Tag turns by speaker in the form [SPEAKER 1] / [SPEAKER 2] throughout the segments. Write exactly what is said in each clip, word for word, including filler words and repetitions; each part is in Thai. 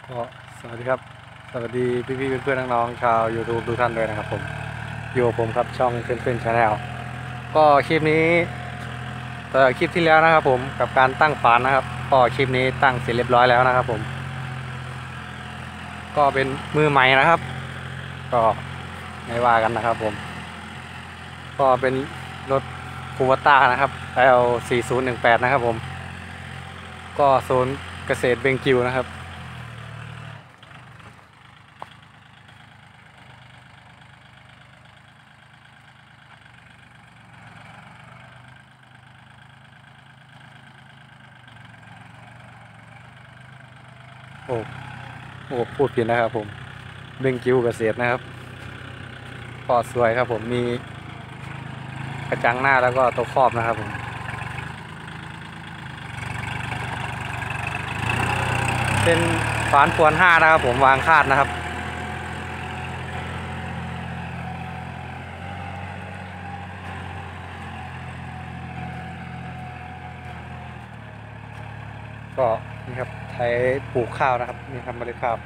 [SPEAKER 1] ก็สวัสดีครับสวัสดีพี่พี่เพื่อนๆน้องๆชาว YouTube ทุกท่านด้วยนะครับผมอยู่กับผมครับช่องเพื่อนเพื่อนชาแนลก็คลิปนี้ต่อคลิปที่แล้วนะครับผมกับการตั้งฝานนะครับก็คลิปนี้ตั้งเสร็จเรียบร้อยแล้วนะครับผมก็เป็นมือใหม่นะครับก็ไม่ว่ากันนะครับผมก็เป็นรถคูวต้านะครับ L สี่ศูนย์หนึ่งแปดนะครับผมก็โซนเกษตรเบงกิวนะครับโอ้โอ้พูดผิดนะครับผมเบงกิวเกษตรนะครับก็สวยครับผมมีกระจังหน้าแล้วก็ตัวครอบนะครับผมเป็นฝานปวนห้านะครับผมวางคาดนะครับก็นี่ครับใช้ปลูกข้าวนะครับนี่ครับเมล็ดข้าว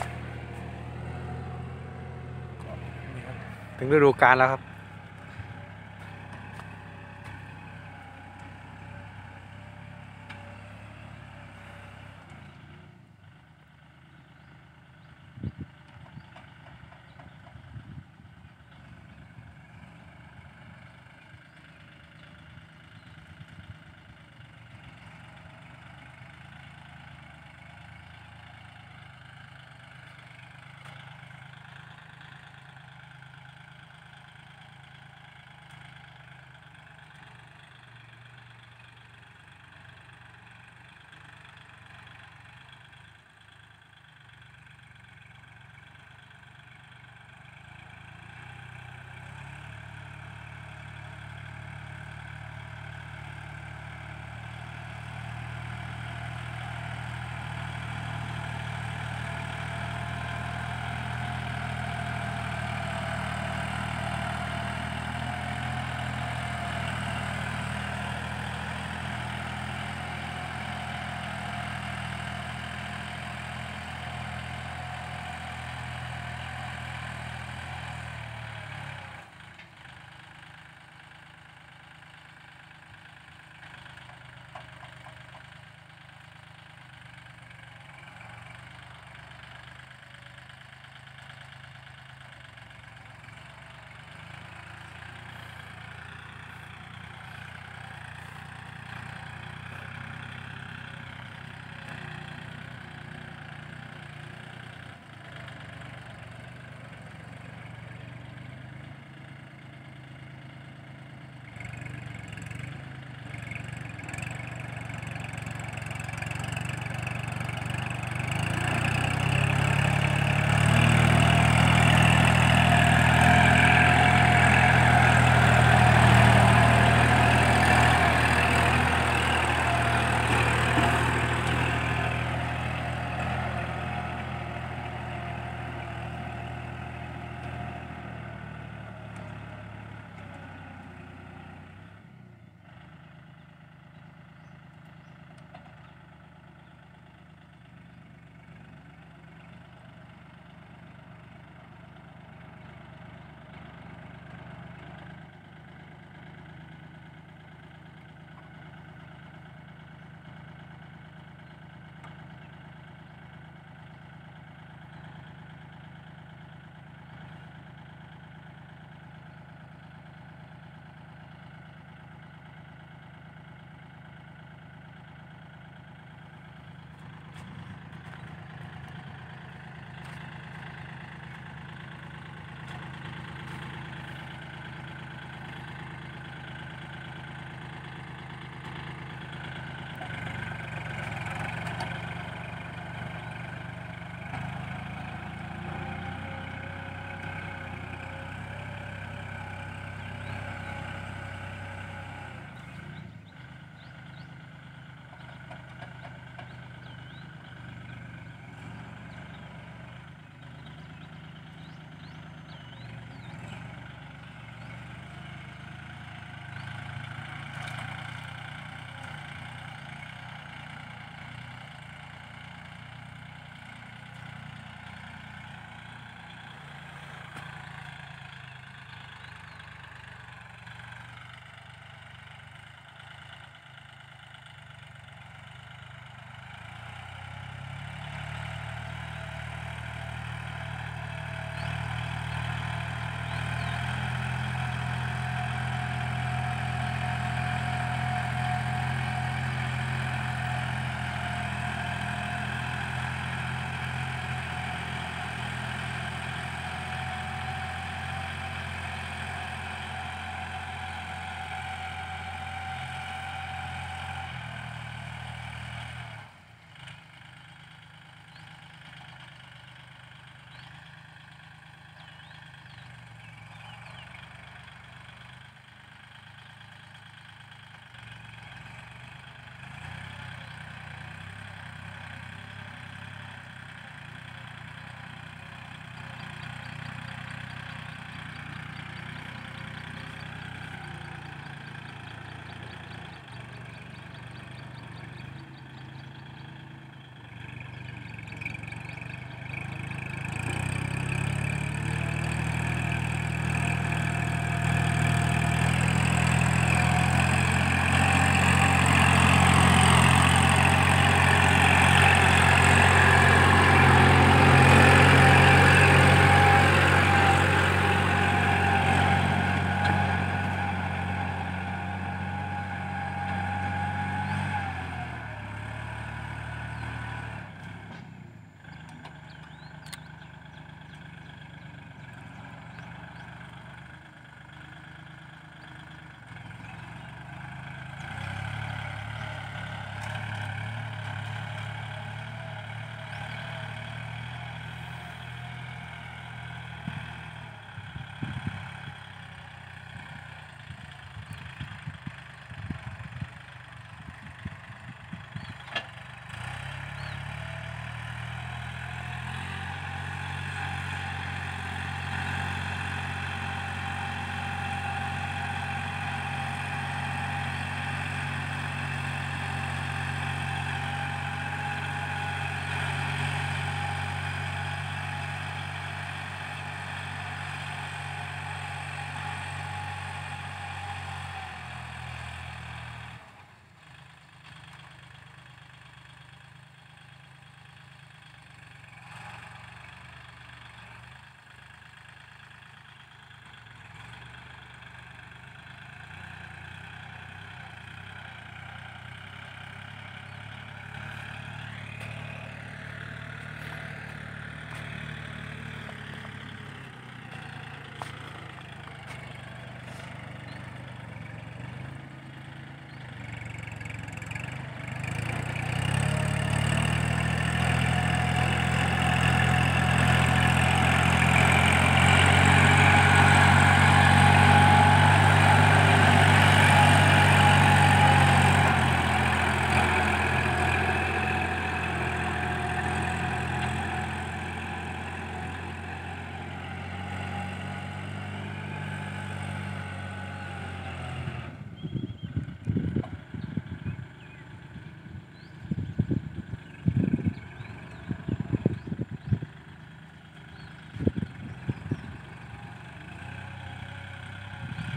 [SPEAKER 1] นี่ครับถึงฤดูกาลแล้วครับ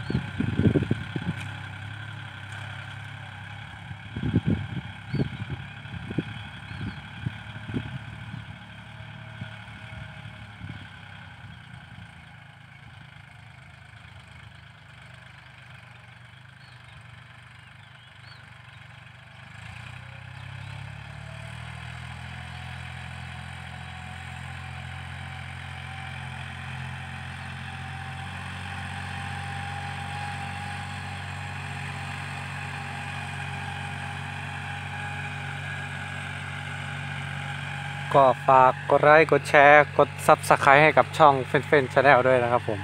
[SPEAKER 1] ก็ฝากกดไลค์กดแชร์กด ซับสไครบ์ ให้กับช่องเฟนเฟนชาแนลด้วยนะครับผม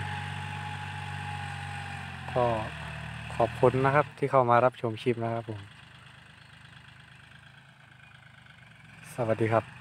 [SPEAKER 1] ก็ขอบคุณนะครับที่เข้ามารับชมคลิปนะครับผมสวัสดีครับ